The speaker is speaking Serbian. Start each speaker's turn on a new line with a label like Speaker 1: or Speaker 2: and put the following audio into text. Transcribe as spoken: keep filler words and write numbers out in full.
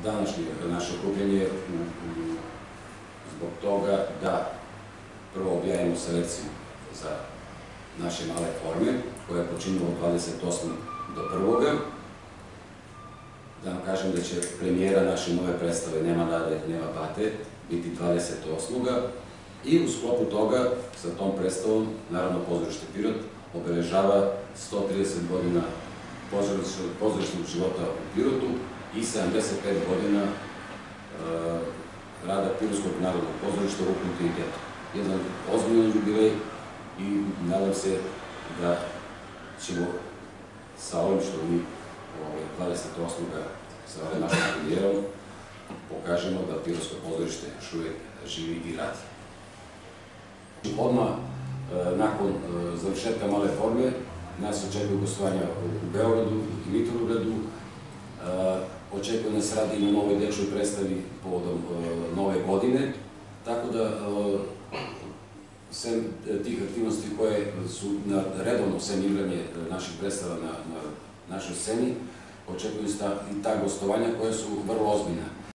Speaker 1: današnje naše okupljanje zbog toga da prvo objavimo selekciju za naše male forme, koja je počinila od dvadeset osmog do prvog Da vam kažem da će premijera naše nove predstave Nema Dade, Nema Bate biti dvadeset osmog I u sklopu toga, sa tom predstavom, Narodno pozorište Pirot obeležava sto trideset godina pozorišnog života u Pirotu i sedamdeset pet godina rada Pirotskog narodnog pozorišta u kontinuitetu. Jedan ozbiljan jubilej i nadam se da ćemo sa ovim što mi dvadeset osmog sa ove našom premijerom pokažemo da Pirotsko pozorište još uvijek živi i radi. Odmah nakon završetka male forme nas očekuju gostovanja u Beogradu i Dimitrovgradu. Očekuje nas radi i na novoj dečoj predstavi povodom nove godine, tako da sem tih aktivnosti koje su na redovno sem igranje naših predstava na našoj sceni, očekuju i ta gostovanja koja su vrlo ozbiljna.